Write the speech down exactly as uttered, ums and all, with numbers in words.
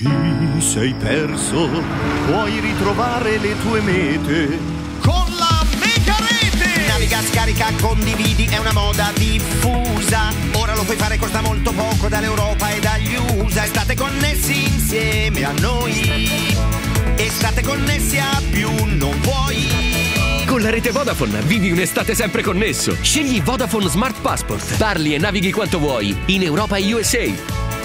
Ti sei perso, puoi ritrovare le tue mete con la Mega Rete. Naviga, scarica, condividi, è una moda diffusa. Ora lo puoi fare, costa molto poco, dall'Europa e dagli U S A. State connessi insieme a noi e state connessi a più non puoi. Con la rete Vodafone vivi un'estate sempre connesso. Scegli Vodafone Smart Passport. Parli e navighi quanto vuoi in Europa e U S A.